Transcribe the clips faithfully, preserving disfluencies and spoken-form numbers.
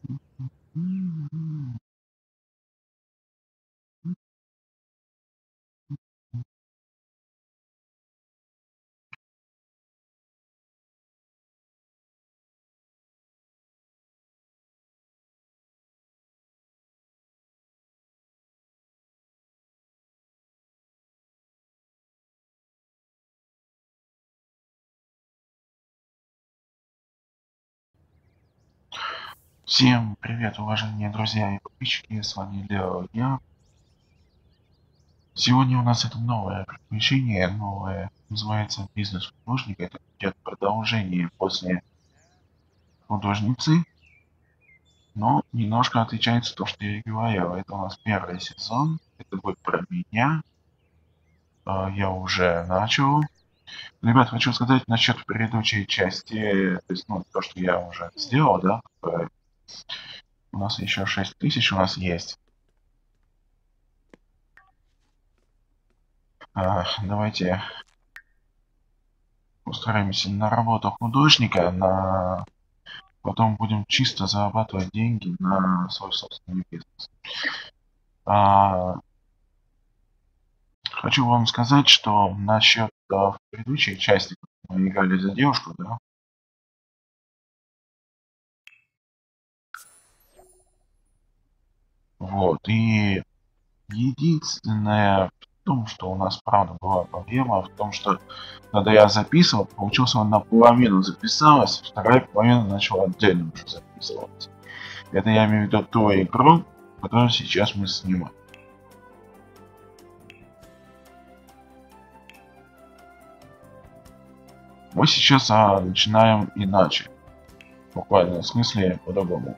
Всем привет, уважаемые друзья и подписчики, с вами Лео я. Сегодня у нас это новое приключение, новое, называется «Бизнес художника». Это идет продолжение после художницы, но немножко отличается то, что я и говорил. Это у нас первый сезон, это будет про меня. А, Я уже начал. Ребят, хочу сказать насчет предыдущей части, то есть, ну, то, что я уже сделал, да, э, у нас еще шесть тысяч у нас есть. А, Давайте устраиваемся на работу художника, на потом будем чисто зарабатывать деньги на свой собственный бизнес. А, хочу вам сказать, что насчет а, в предыдущей части мы играли за девушку, да? Вот, и единственное в том, что у нас правда была проблема, в том, что когда я записывал, получился он наполовину записалась, вторая половина начала отдельно уже записываться. Это я имею в виду ту игру, которую сейчас мы снимаем. Мы сейчас а, начинаем иначе. Буквально в смысле по-другому.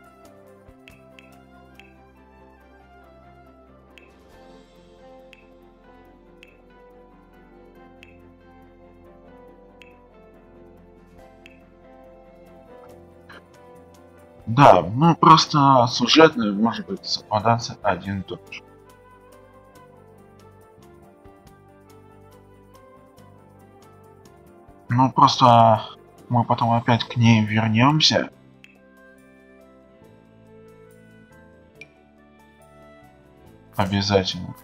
Да, ну просто сюжетно может быть совпадаться один и тот же. Ну просто мы потом опять к ней вернемся. Обязательно.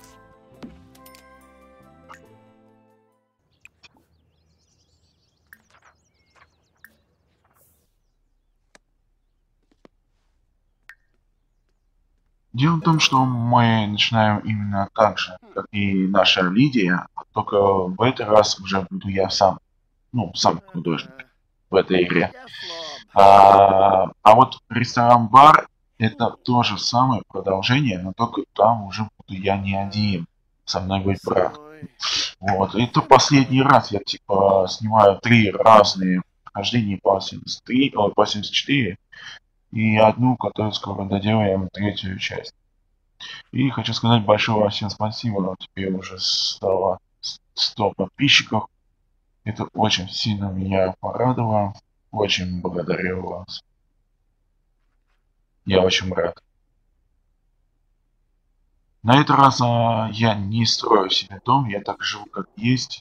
Дело в том, что мы начинаем именно так же, как и наша Лидия, только в этот раз уже буду я сам, ну, сам художник в этой игре. А, а вот ресторан-бар это то же самое продолжение, но только там уже буду я не один, со мной будет брат. Вот, это последний раз я типа снимаю три разные прохождения по семьдесят три, о, по семьдесят четыре и одну, которую скоро доделаем, третью часть. И хочу сказать большое вам всем спасибо, но теперь уже стало сто подписчиков. Это очень сильно меня порадовало. Очень благодарю вас. Я очень рад. На этот раз а, я не строю себе дом, я так живу как есть.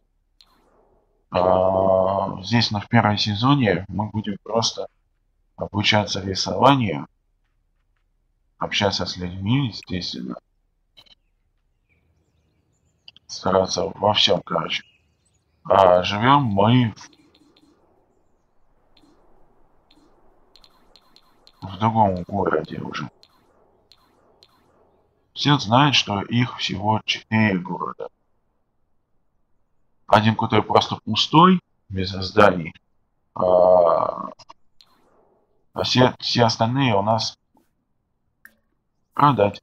А, здесь на в первом сезоне мы будем просто обучаться рисованию, общаться с людьми, естественно, стараться во всем, короче. А живем мы в, в другом городе уже. Все знают, что их всего четыре города. Один, который просто пустой, без зданий, а, а все, все остальные у нас продать.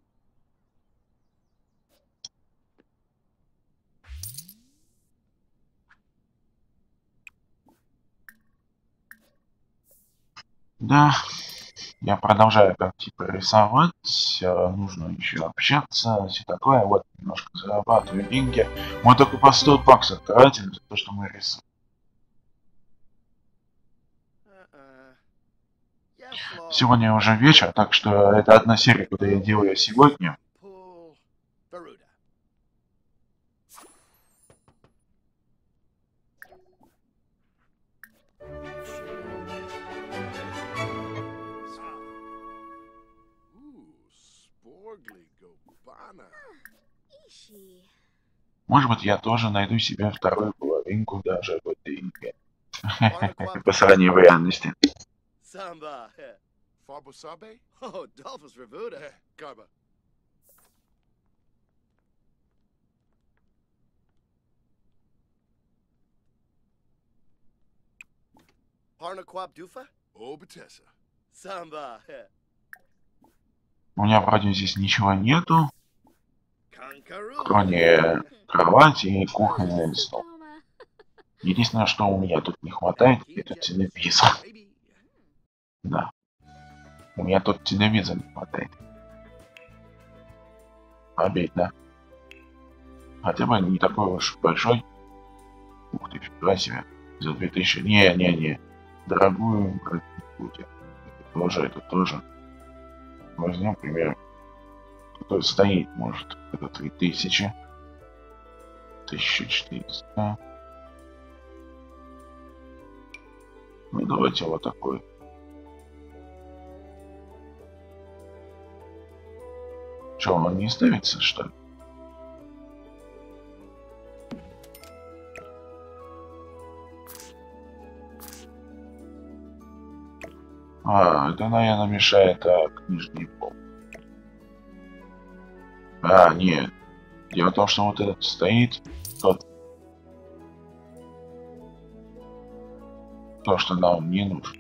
Да, я продолжаю как типа рисовать, э, нужно еще общаться, все такое, вот немножко зарабатываю деньги. Мы только по сто баксов тратим за то, что мы рисуем. Сегодня уже вечер, так что это одна серия, куда я делаю сегодня. Может быть, я тоже найду себе вторую половинку даже в этой игре. По сравнению в реальности. У меня вроде здесь ничего нету, кроме кровати и кухонного стола. Единственное, что у меня тут не хватает, это телевизор. Да. У меня тут телевизор не хватает. Обидно. Хотя бы не такой уж большой. Ух ты, фига себе. За две тысячи. Не-не-не. Дорогую брать не будет. Это тоже, это тоже. Возьмем, пример. Который стоит, может, это три тысячи. тысяча четыреста. Ну, давайте вот такой. Что, он не ставится, что ли? А, это, наверное, мешает а, нижний пол. А, нет. Дело в том, что вот этот стоит, тот, то, что нам не нужно.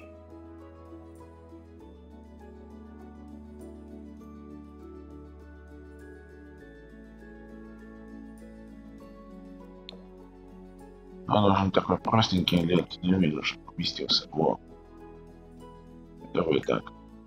Нам нужен такой простенький лет телевизор, чтобы поместился. Во. Давай так.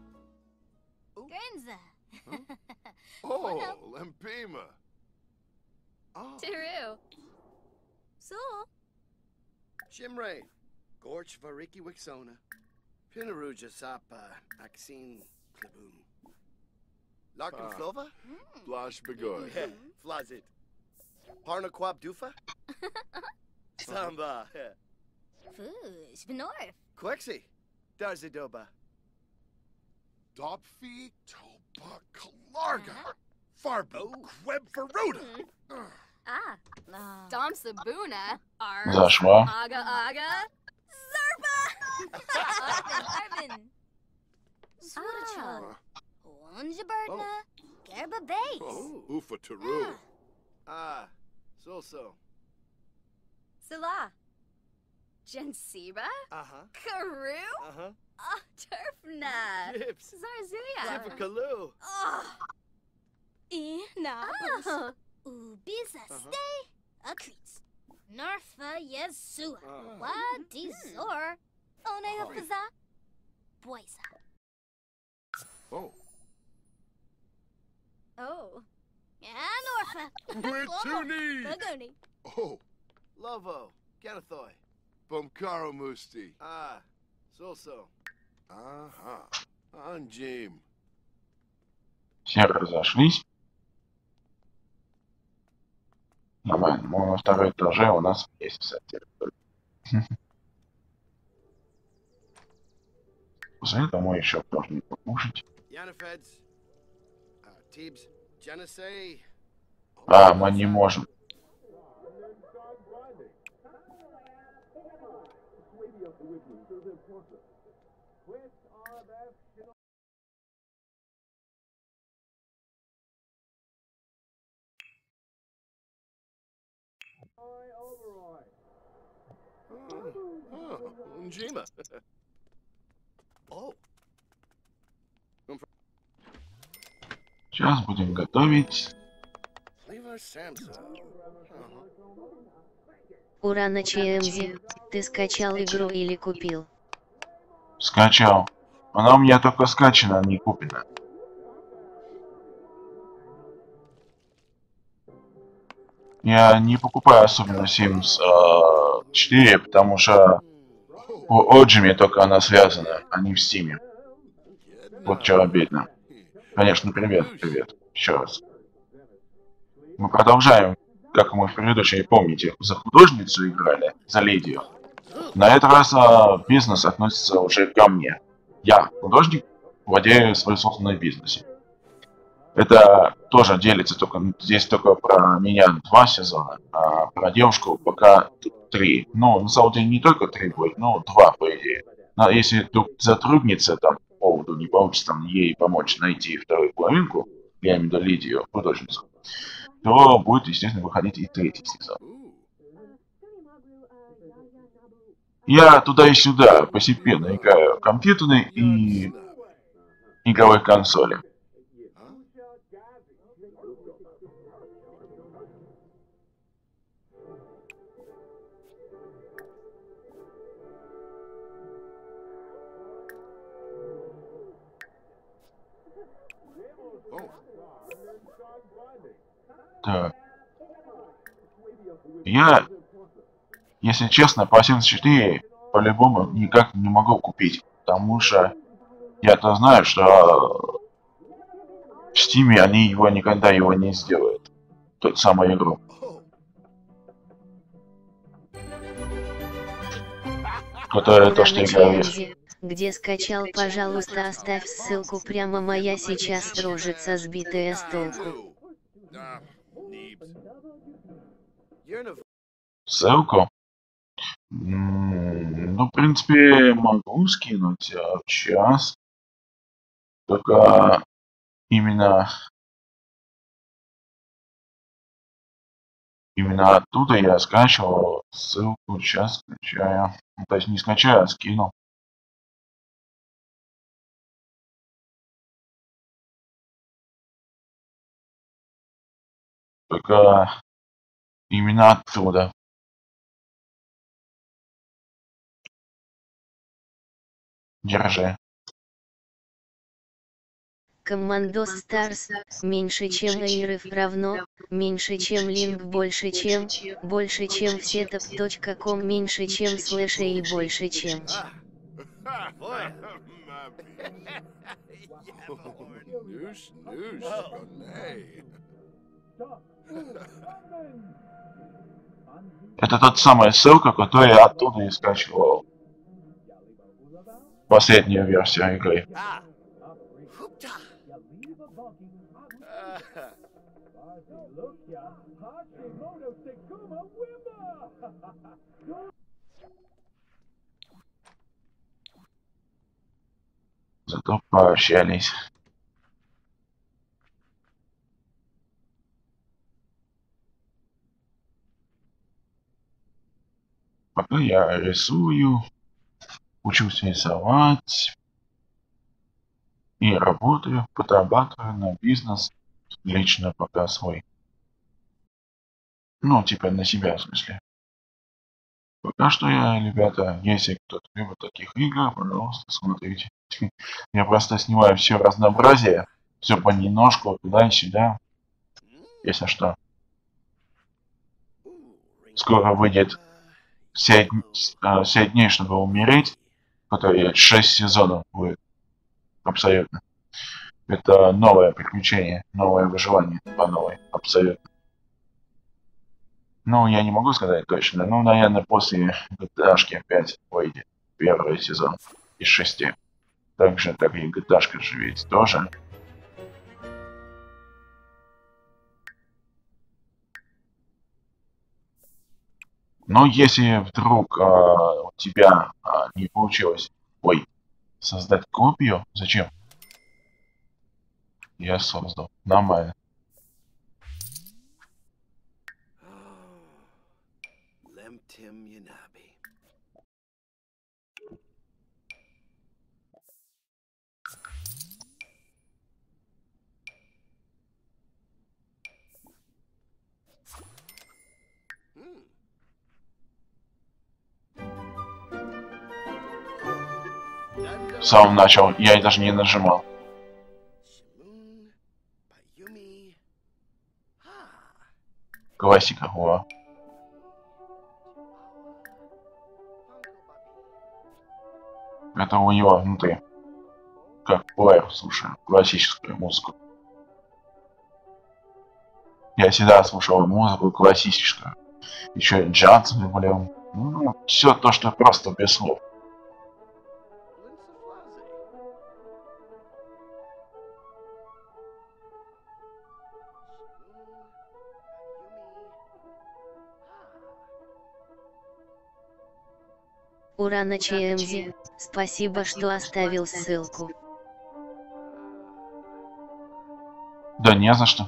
Oh, Lempima. Oh. Tiru. So. Shimrain. Gorch Variki Wixona. Pinaruja Sapa. Axine Kliboon. Larkin Flova? Blash Begoy. Flazit. Parnaquab Dufa? Samba. Foosh. Benorf. Quexi. Darzidoba. Dopfi Toba Kalarga. Farbo Queb Faruda. Ah. Dom Sabuna. Ar. Zashwa. Aga Aga. Zerba. Arvin. Arvin. Ah. Onjabertna. Gerba Bates. Oh, Ufa Taru. Ah. So so. Salah. Jensiba. Uh huh. Karoo. Uh huh. Ah, Turfna. Jips. Zarzuya. Zipakaloo. Oh. Ina. Oh. Ubisa Uh-huh. stay. Akris. Narfa Yesua. Uh. Wadi Zor. Onega Faza. Boisa. Oh, Oh. Anorfa. Wituni. Bagoni. Oh, Lovo. Ganathoy. Bumkaro Musti. Ah. So so. Aha. Anjim. Все разошлись. Нормально. Мы на второй этаже, у нас есть вся территория. После этого мы еще должны покушать. Yanifeds. Uh, Tibs. Genesee. А, мы не можем. Oh, Njima. Oh. Сейчас будем готовить. Lever Samsa. Ура на ЧМЗ. Ты скачал игру или купил? Скачал. Она у меня только скачана, а не куплена. Я не покупаю особенно Sims э, четыре, потому что у Оджими только она связана, а не в Стиме. Вот что обидно. Конечно, привет, привет. Еще раз. Мы продолжаем, как мы в предыдущей, помните, за художницу играли, за Лидию. На этот раз а, бизнес относится уже ко мне. Я, художник, владею своим собственным бизнесом. Это тоже делится только, здесь только про меня два сезона, а про девушку пока три. Ну, на самом деле не только три будет, но два, по идее. Но если вдруг затруднится там по поводу, не получится там ей помочь найти вторую половинку, я имею в виду Лидию, художницу, то будет, естественно, выходить и третий сезон. Я туда и сюда постепенно играю в компьютерные и игровой консоли. Так. Я, если честно, по семьдесят четыре по-любому никак не могу купить, потому что я-то знаю, что в Стиме они его никогда его не сделают. Тот самую игру. Которая то, что играю. Где скачал, пожалуйста, оставь ссылку прямо, моя сейчас дружит со сбитая с толку. Ссылку? Ну, в принципе, могу скинуть а, в час. Только именно... Именно оттуда я скачивал ссылку. Сейчас скачаю. Ну, то есть не скачаю, а скинул. Только именно оттуда. Держи. Коммандос Старс, меньше чем Эйров равно, меньше чем Линк больше чем, больше чем сетап точка ком меньше чем слэш и больше чем. Это тот самая ссылка, которую я оттуда и скачивал. Последнюю версию игры. Зато пообщались. Пока я рисую, учусь рисовать и работаю, подрабатываю на бизнес, лично пока свой. Ну, типа на себя, в смысле. Пока что я, ребята, если кто-то любит таких игр, пожалуйста, смотрите. Я просто снимаю все разнообразие, все понемножку, туда и сюда. Если что. Скоро выйдет семь дней, чтобы умереть, который шесть сезонов будет. Абсолютно. Это новое приключение, новое выживание по новой, абсолютно. Ну, я не могу сказать точно, но, наверное, после джи ти эй пять выйдет первый сезон из шести. Так же, как и джи ти эй же ведь тоже. Но если вдруг а, у тебя а, не получилось, ой, создать копию, зачем? Я создал, нормально. В самом начале я даже не нажимал. Классика, о. Это у него внутри. Как плеер, слушаю классическую музыку. Я всегда слушал музыку классическую. Еще и джаз люблю. Ну, все то, что просто без слов. Ура на ЧМЗ, спасибо, что оставил ссылку. Да не за что.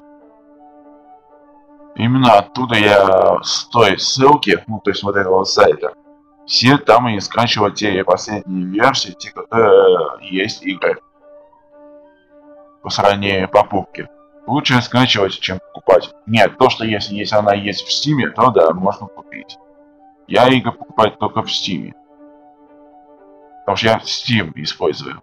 Именно оттуда я с той ссылки, ну то есть вот этого сайта, все там и скачивать те последние версии, те, которые есть игры. По сравнению покупки. Лучше скачивать, чем покупать. Нет, то, что если, если она есть в Steam, то да, можно купить. Я игры покупаю только в Steam. Потому что я Steam использую.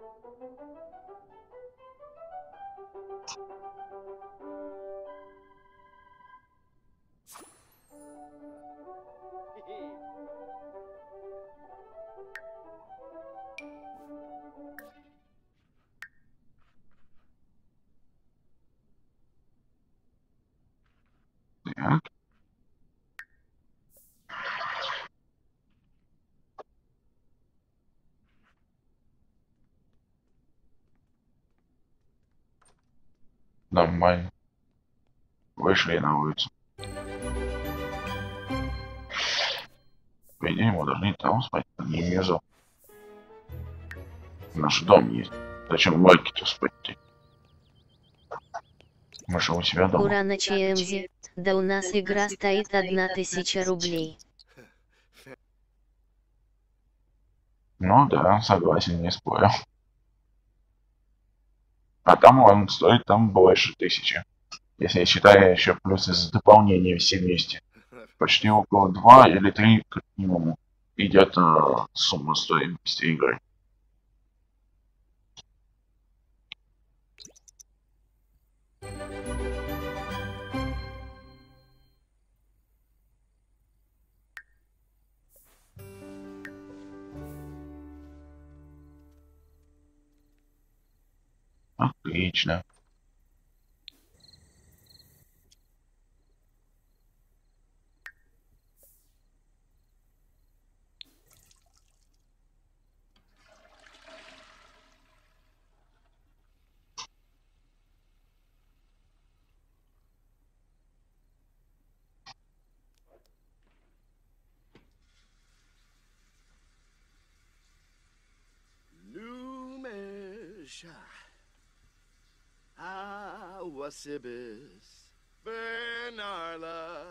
Так. Нормально. Вышли на улицу. По идее, мы должны там спать, а не внизу. Наш дом есть. Зачем лайки-то спать-то? Мы же у себя дома. Ура на ЧМЗ, да у нас игра стоит одна тысяча рублей. Ну да, согласен, не спорю. А там он стоит там больше тысячи. Если я считаю еще плюс из дополнения все вместе. Почти около два или три как минимум идет э, сумма стоимости игры. Отлично. Lumesha. Ah, wasibis. Benarla.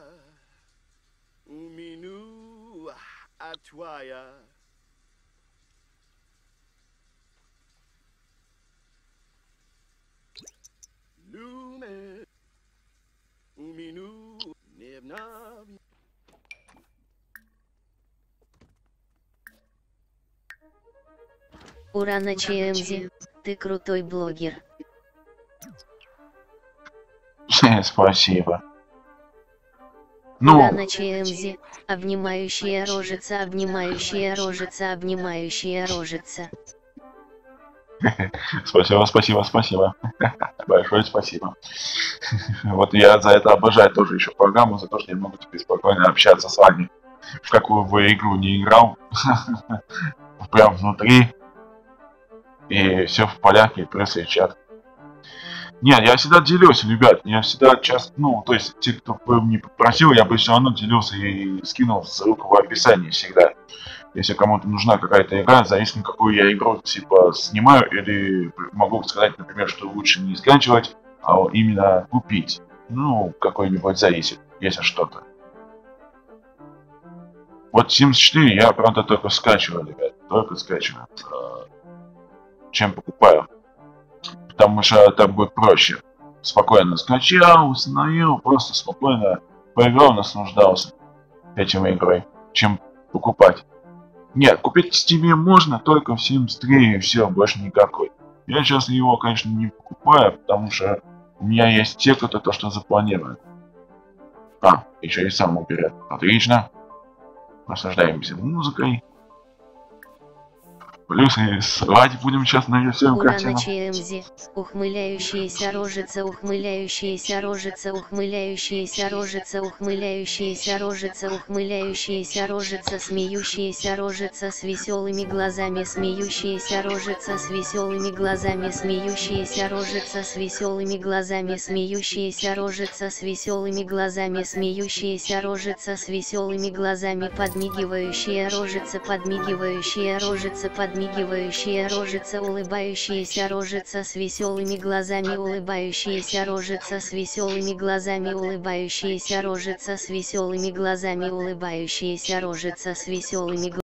Uminu atwaya. Lume. Uminu nibnab. Ура на ЧМЗ, ты крутой блогер. Спасибо. Ура Ну, на ЧМЗ, обнимающая рожица, обнимающая рожица, обнимающая рожица. спасибо, спасибо, спасибо. Большое спасибо. Вот я за это обожаю тоже еще программу, за то, что я могу теперь спокойно общаться с вами. В какую бы игру не играл. Прям внутри. И все в порядке, и плюс и чат. Нет, я всегда делюсь, ребят. Я всегда часто, ну, то есть, те, кто бы мне попросил, я бы все равно делился и скинул ссылку в описании всегда. Если кому-то нужна какая-то игра, зависит, какую я игру, типа, снимаю, или могу сказать, например, что лучше не скачивать, а именно купить. Ну, какой-нибудь зависит, если что-то. Вот Sims четыре я, правда, только скачиваю, ребят, только скачиваю, чем покупаю. Потому что так будет проще. Спокойно скачал, установил, просто спокойно поиграл, наслаждался этим игрой, чем покупать. Нет, купить в Steam можно, только в Sims три и все, больше никакой. Я сейчас его, конечно, не покупаю, потому что у меня есть те, кто то, что запланировано. А, еще и сам уберет. Отлично. Наслаждаемся музыкой. Плюс и свадьбу будем сейчас нарисуем Ура картину. на ЧМЗ, ухмыляющаяся рожица, ухмыляющаяся рожица, ухмыляющаяся рожица, ухмыляющаяся рожица, ухмыляющаяся рожица, смеющаяся рожица с веселыми глазами, смеющаяся рожица с веселыми глазами, смеющаяся рожица с веселыми глазами, смеющаяся рожица с веселыми глазами, смеющаяся рожица с веселыми глазами, подмигивающая рожица, подмигивающая рожица, подмигивающая Подмигивающая рожица, улыбающаяся рожица с веселыми глазами, улыбающаяся рожица с веселыми глазами, улыбающаяся рожица с веселыми глазами, улыбающаяся рожица с веселыми глазами.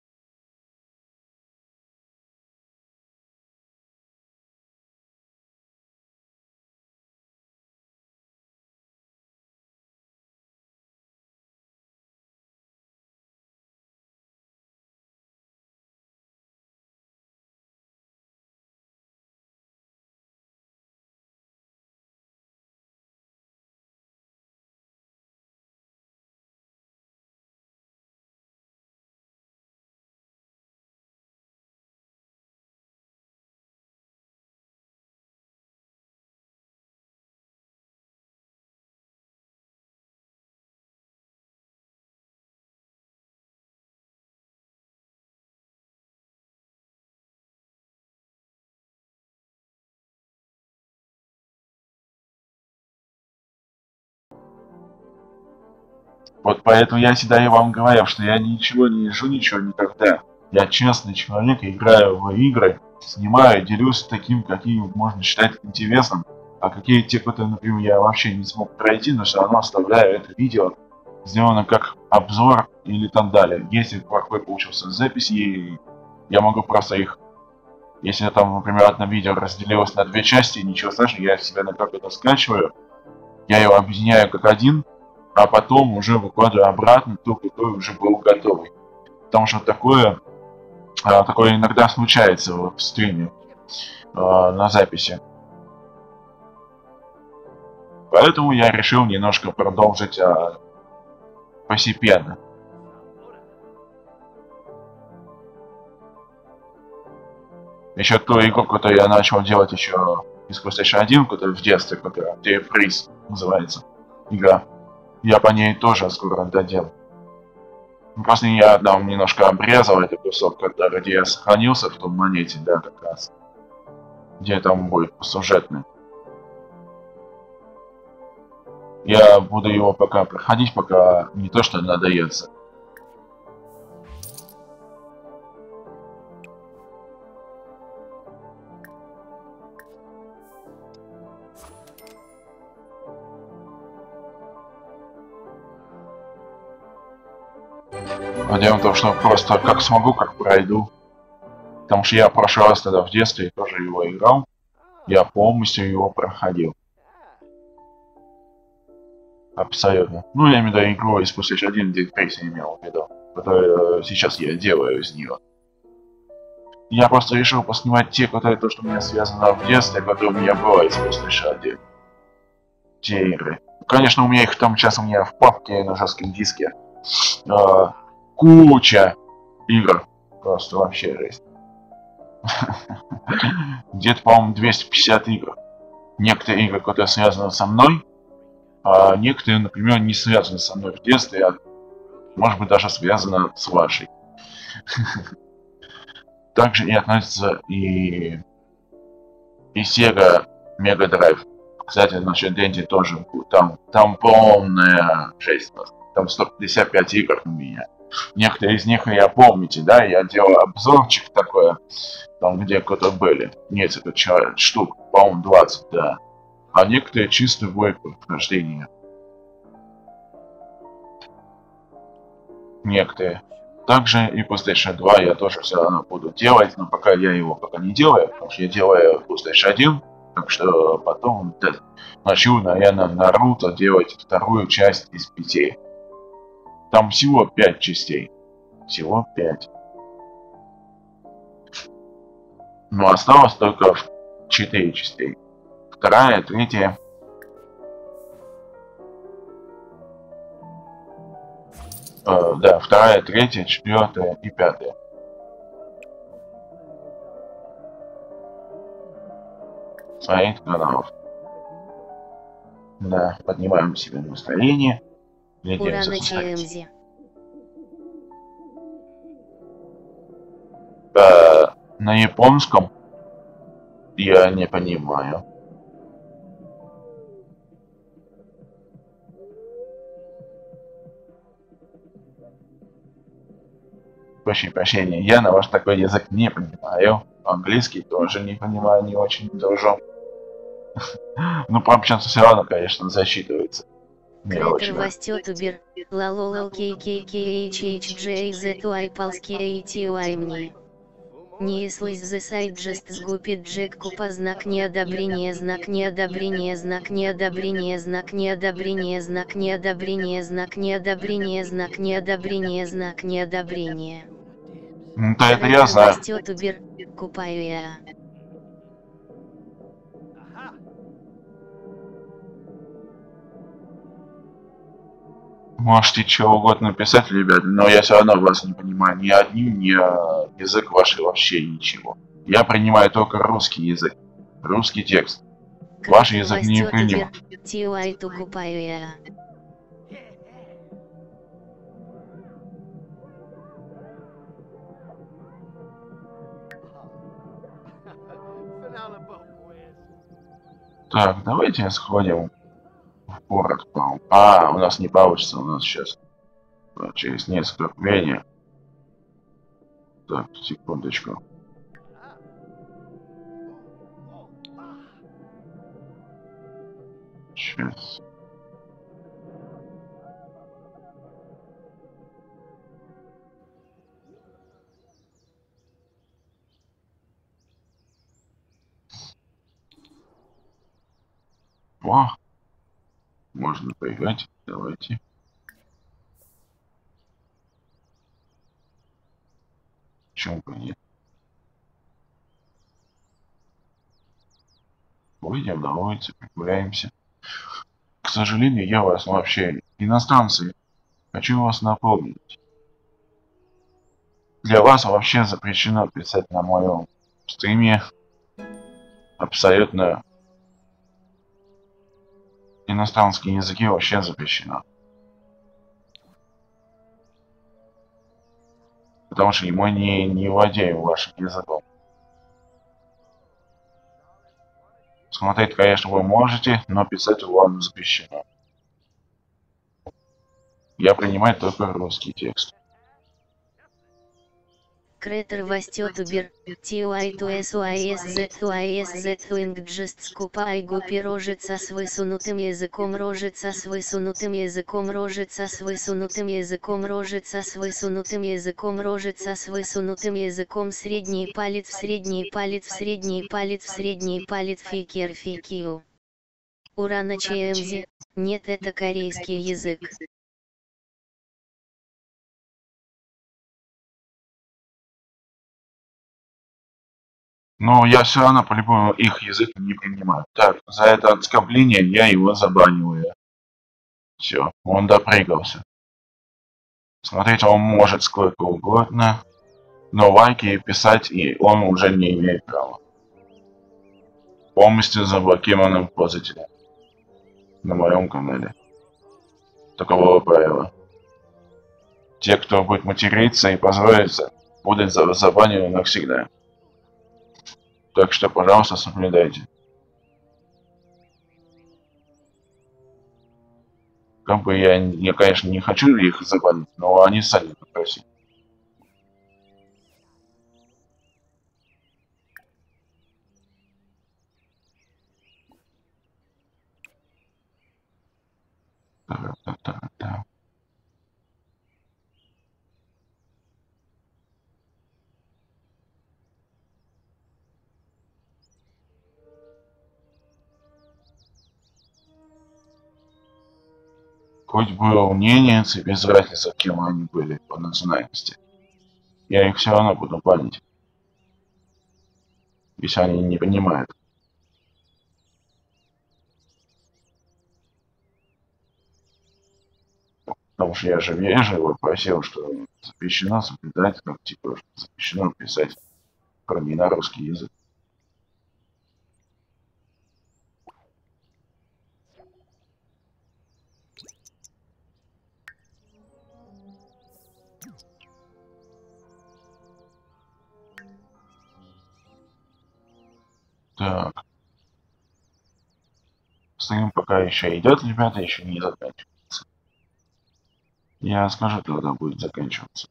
Вот поэтому я всегда и вам говорил, что я ничего не вижу, ничего никогда. Я честный человек, играю в игры, снимаю, делюсь таким, какие можно считать интересным. А какие те, которые, например, я вообще не смог пройти, но все равно оставляю это видео, сделано как обзор или там далее. Если какой получился запись, и я могу просто их... Если там, например, одно видео разделилось на две части, ничего страшного, я себя на как это скачиваю, я его объединяю как один, а потом уже выкладываю обратно то, который уже был готовый. Потому что такое, такое иногда случается в стриме на записи. Поэтому я решил немножко продолжить а, постепенно. Еще ту игру, которую я начал делать еще из PlayStation один, которая в детстве, которая Freeze называется, игра. Я по ней тоже скоро доделал. Просто я там немножко обрезал этот кусок, который, где я сохранился в том монете, да, как раз. Где там будет сюжетный. Я буду его пока проходить, пока не то что надоест. А дело в том, что просто как смогу, как пройду. Потому что я в прошлый раз тогда в детстве тоже его играл. Я полностью его проходил. Абсолютно. Ну, я имею в виду игру из PlayStation один, где Freeze имел в виду. Которую сейчас я делаю из нее. Я просто решил поснимать те, которые то, что у меня связано в детстве, которые у меня было из PlayStation один. Те игры. Конечно, у меня их там сейчас у меня в папке на жестком диске. А, куча игр. Просто вообще жесть. Где-то, по-моему, двести пятьдесят игр. Некоторые игры, которые связаны со мной, а некоторые, например, не связаны со мной в детстве, а может быть даже связаны с вашей. Также и относится и, и Sega Mega Drive. Кстати, насчет Денди тоже там, там полная жесть. Там сто пятьдесят пять игр у меня. Некоторые из них я помните, да, я делал обзорчик такой, там где кто-то были. Несколько штук, по-моему, двадцать, да. А некоторые чисто в прохождении. Некоторые. Также и PlayStation два я тоже все равно буду делать, но пока я его пока не делаю, потому что я делаю PlayStation один, так что потом да, начну, наверное, Наруто делать вторую часть из пяти. Там всего пять частей. Всего пять. Но осталось только четыре частей. Вторая, третья. Э, да, вторая, третья, четвертая и пятая. своих каналов. Да, поднимаем себе настроение. Ура Глядимся на в сайт. ЧМЗ. Э, на японском я не понимаю. Прошу прощения, я на ваш такой язык не понимаю. Английский тоже не понимаю, не очень дружу. Ну, пообщаться все равно, конечно, засчитывается. Не очень. Кретер Вастет Убер. Лалолал кей кей кей эйч эйч джей зет уай палски эйти уай мне. Не слышь за сайт just сгупит джек купа знак неодобрения знак неодобрения знак неодобрения знак неодобрения знак неодобрения знак неодобрения знак неодобрения знак неодобрения. Ну, да, это я знаю. Вастет Убер. Купаю я. Можете чего угодно писать, ребят, но я все равно вас не понимаю ни один, ни э, язык ваш вообще ничего. Я принимаю только русский язык, русский текст. Ваш язык не принимаю. Тиуайту купаю я. Так, давайте сходим в город. А, у нас не получится, у нас сейчас через несколько мгновений. Так, секундочку. Сейчас. О, можно поиграть. Давайте. Почему бы нет? Выйдем на улицу, прогуляемся. К сожалению, я вас вообще иностранцы. Хочу вас напомнить. Для вас вообще запрещено писать на моем стриме абсолютно иностранские языки вообще запрещено. Потому что мы не, не владеем вашим языком. Смотреть, конечно, вы можете, но писать вам запрещено. Я принимаю только русский текст. Кретер Вастет Убер. Тиуайту эсуайс зет уайс зет уинг джест скупай гупи рожица с высунутым языком рожица с высунутым языком рожица с высунутым языком рожица с высунутым языком рожица с высунутым языком средний палец в средний палец в средний палец в средний палец фикер фикию. Ура на ЧМЗ. Нет, это корейский язык. Но я все равно по-любому их язык не принимаю. Так, за это оскорбление я его забаниваю. Все, он допрыгался. Смотреть он может сколько угодно, но лайки писать и он уже не имеет права. Полностью заблокированным пользователем на моем канале. Такового правила. Те, кто будет материться и позориться, будут забанены навсегда. Так что, пожалуйста, соблюдайте. Как бы я, я, конечно, не хочу их забанить, но они сами попросили. Та-та-та-та. Хоть был ненец и без разницы, кем они были по национальности. Я их все равно буду банить. Если они не понимают. Потому что я же вежливо просил, что запрещено соблюдать, как типа запрещено писать, кроме на русский язык. Так. Стоим, пока еще идет, ребята, еще не заканчивается. Я скажу, когда будет заканчиваться.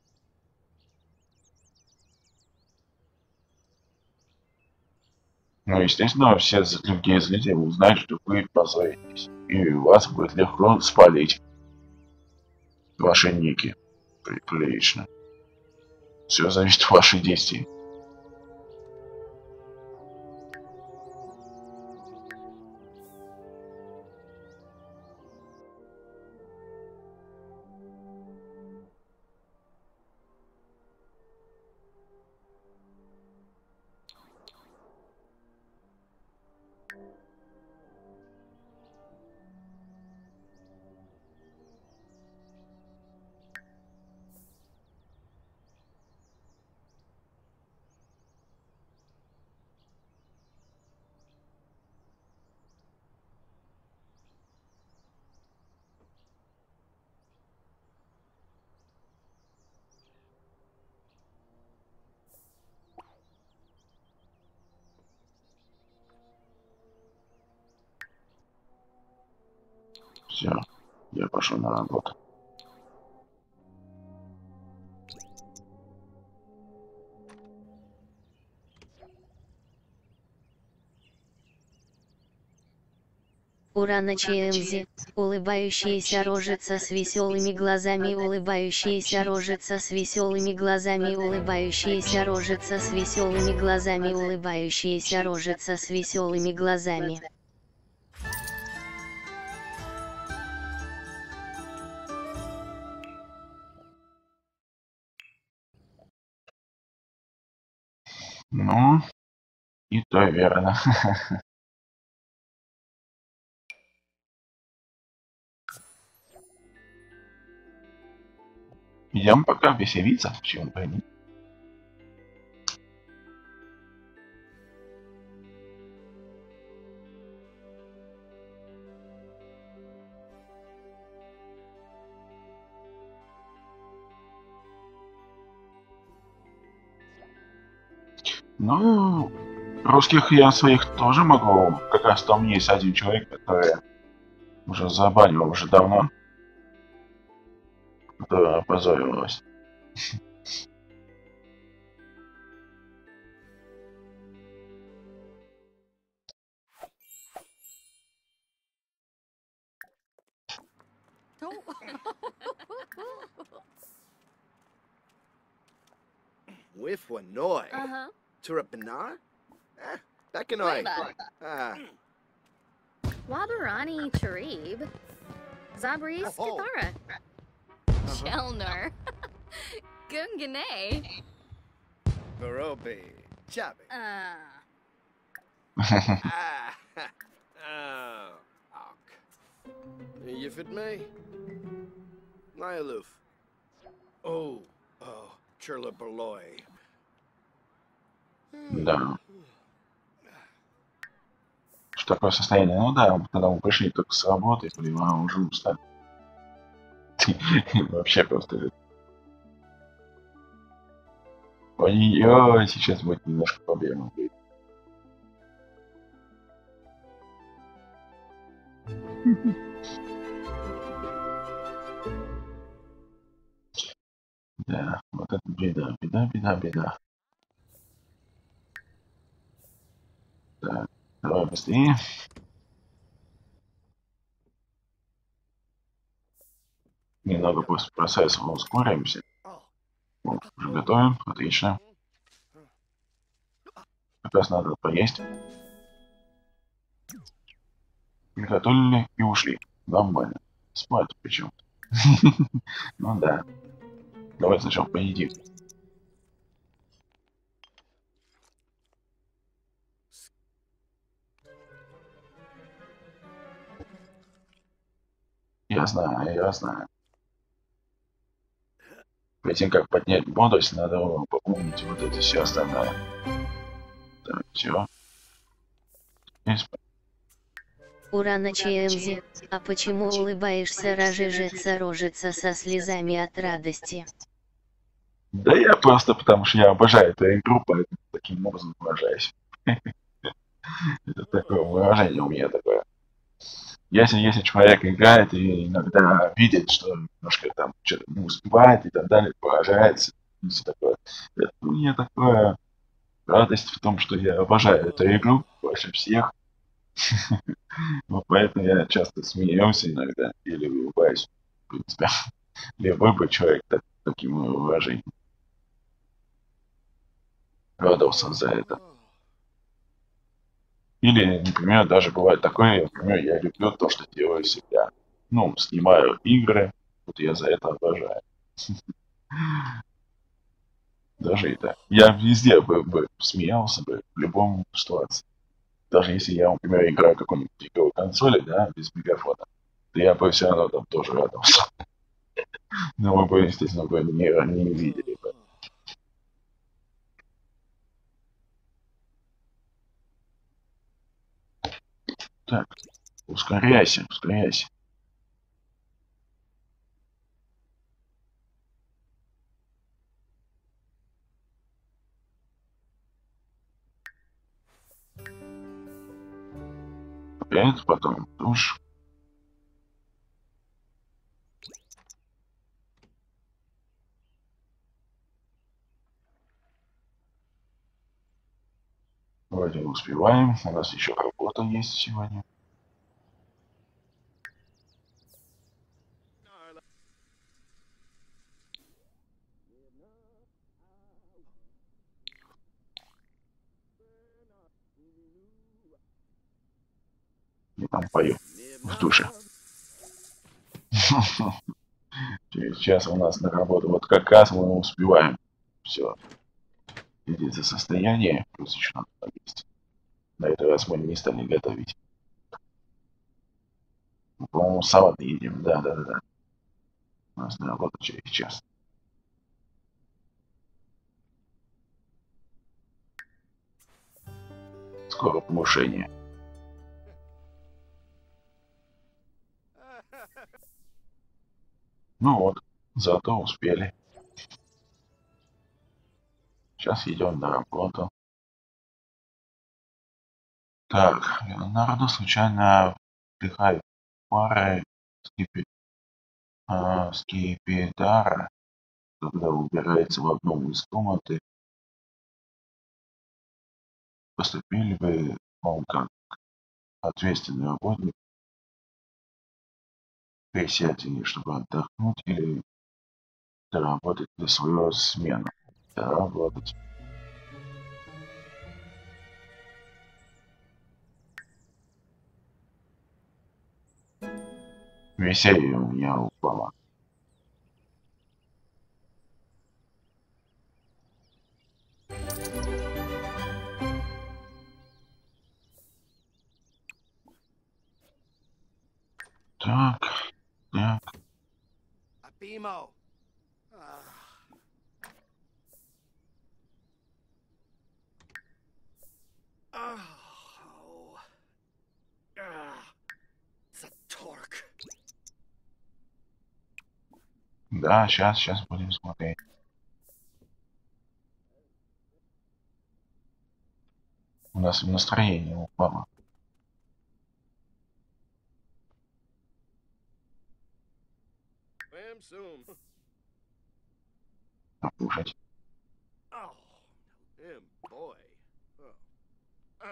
Ну, естественно, все другие зрители узнают, что вы позоритесь. И вас будет легко спалить. Ваши ники. Прилично. Все зависит от ваших действий. Все, я пошел на работу. Ура на ЧМЗ, улыбающаяся рожица с веселыми глазами, улыбающаяся рожица с веселыми глазами, улыбающаяся рожица с веселыми глазами, улыбающаяся рожица с веселыми глазами. Ну, и то верно. Идем пока веселиться, почему бы и нет. Ну, русских я своих тоже могу. Как раз там есть один человек, который уже забанил уже давно. Которая опозорилась. With Wanoy. Uh-huh. Turapinar? Eh, Bekanoi. Waiba. Ah, Wabarani Charib. Zabris Oh. Kathara. Chelner. Gungane. Barobi. Chabi. Uh. Ah, oh, ok. You fit me? Nyaloof. Oh, oh, Churla Berloy. Да. Что такое состояние? Ну да, когда мы пришли только с работы, блин, а уже устали. Вообще просто. Ой-ой, сейчас будет немножко проблема. Да, вот это беда, беда, беда, беда. Так, давай быстрее. Немного после процесса мы ускоримся. Вот, уже готовим, отлично. Как раз надо поесть. Приготовили и ушли. Нормально. Спать причем. Ну да. Давай сначала поедим. Я знаю, я знаю. Перед тем, как поднять бодрость, надо попомнить вот это все остальное. Так, все. Ура на ЧМЗ, а почему улыбаешься, рожежится рожица со слезами от радости? Да я просто потому что я обожаю эту игру, поэтому таким образом выражаюсь. Это такое выражение у меня такое. Если, если человек играет и иногда видит, что немножко там что-то не успевает и так далее, поражается, и все такое. Это у меня такое радость в том, что я обожаю эту игру больше всех. Вот поэтому я часто смеюсь иногда или улыбаюсь. В принципе, любой бы человек так, таким выражением радовался за это. Или, например, даже бывает такое, например, я люблю то, что делаю себя. Ну, снимаю игры, вот я за это обожаю. Даже это. Я везде бы, бы смеялся бы в любом ситуации. Даже если я, например, играю какую-нибудь игровую консоли, да, без мегафона, то я бы все равно там тоже радовался. Но мы бы, естественно, бы не, не видели бы. Так, ускоряйся, ускоряйся. Опять, потом душ. Вроде успеваем. У нас еще работа есть сегодня. И там пою в душе. Через час у нас на работу. Вот как раз мы успеваем. Все. Следить состояние. Плюс еще надо есть. На этот раз мы не стали готовить. Мы, по-моему, салат едим. Да, да, да, да. У нас на работу через час. Скоро повышение. Ну вот, зато успели. Сейчас идем на работу. Так, Леонардо случайно вдыхает пары скипи... а, скипидара, когда убирается в одном из комнаты. Поступили бы, он как ответственный работник, присядьте, чтобы отдохнуть или доработать для своего смену. Доработать. Веселье у меня упало. Так, так. Abimo. Oh. Zatork. Да, сейчас, сейчас будем смотреть. У нас настроение упало. Покушать. Oh, him boy. Oh.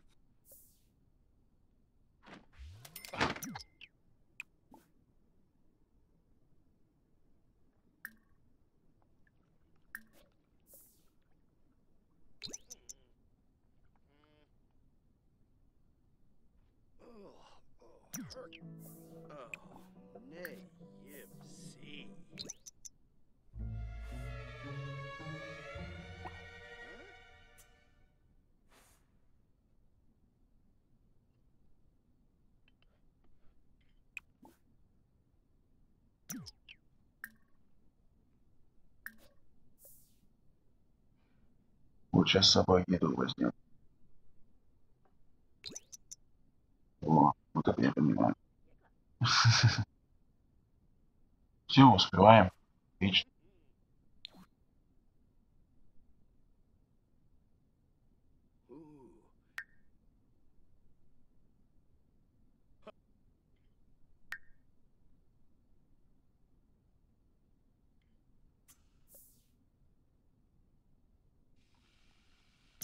Oh, nay, yip, see. Вот сейчас с собой еду возьмем. О, вот это я понимаю. Все, успеваем. Отлично.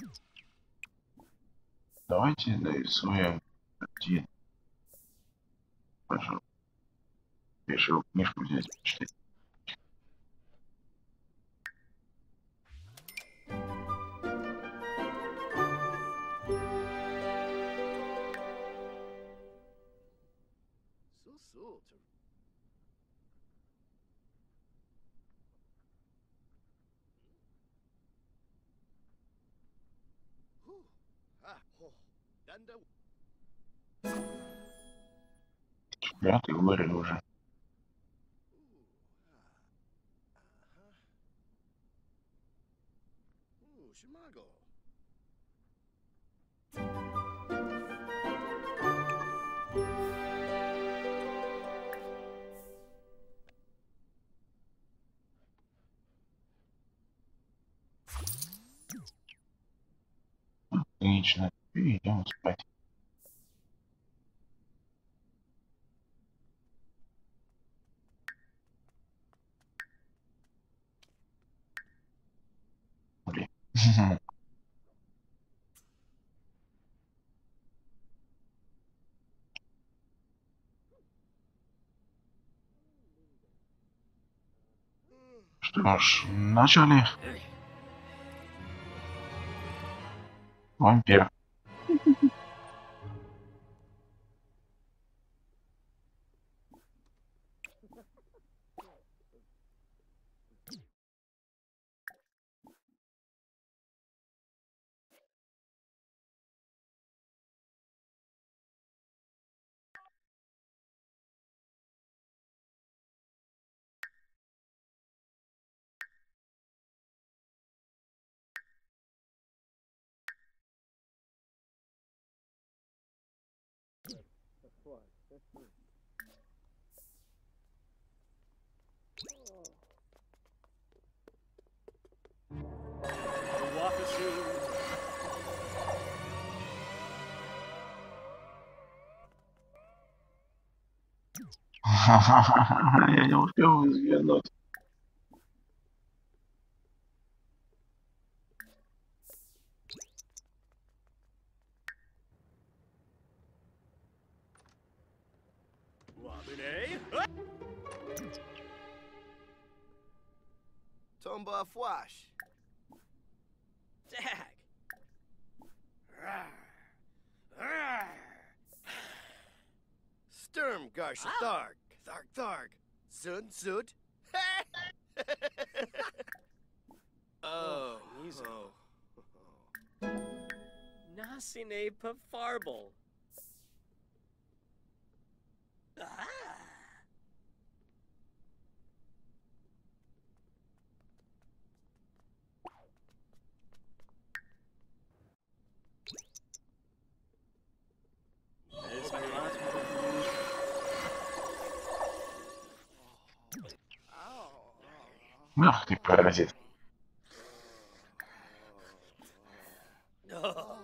Давайте нарисуем картину. Пожалуйста. Решил книжку взять, почитать. So, so, to... Whew. Ah, oh. Danda. Я ты говорил уже. Ooh, Shimago. Отлично. И идем спать. Блин. Что ж, начали. Вампир. Я не успел взглянуть. Tomba Fwash. Dag. Rawr. Rawr. Sturm Garsha Tharg. Tharg Tharg. Sun Sud. Oh. Easy. Oh. Nasine Pafarble. Ah. There's my last Ow. Ах ты паразит. Oh.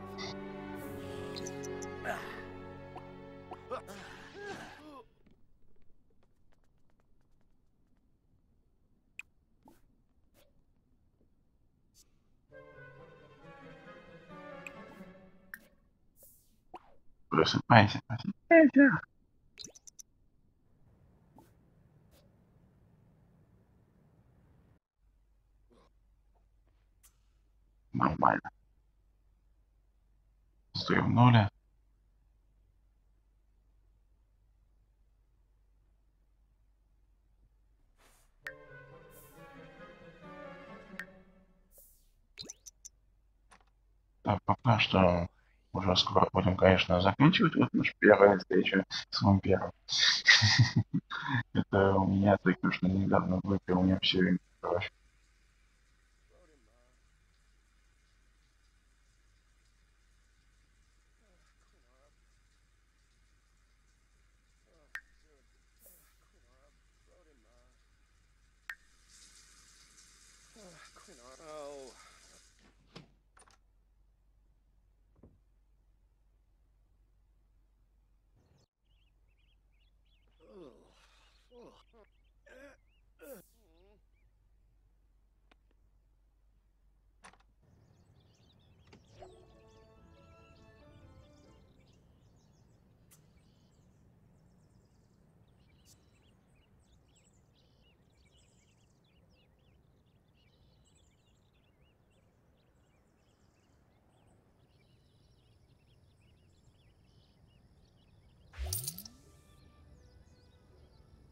Просыпайся, просыпайся. Нормально. Стою в нуле. Так, пока что уже скоро будем, конечно, заканчивать вот нашу первую встречу с вампиром. Это у меня только что недавно выпил, у меня все время кровь. Oh.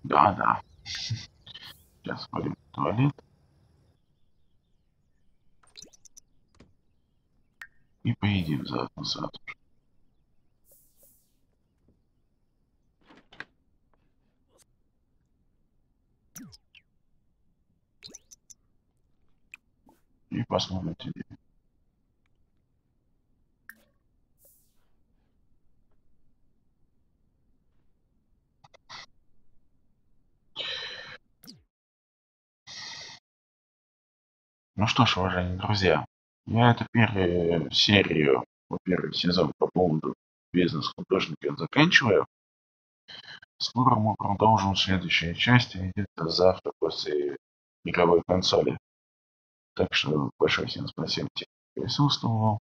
Да, да. Сейчас сходим в туалет. И поедим заодно сразу же. И посмотрим тебе. Ну что ж, уважаемые друзья, я эту первую серию, первый сезон по поводу бизнес-художника заканчиваю. Скоро мы продолжим следующие части, где-то завтра после игровой консоли. Так что большое всем спасибо, кто присутствовал.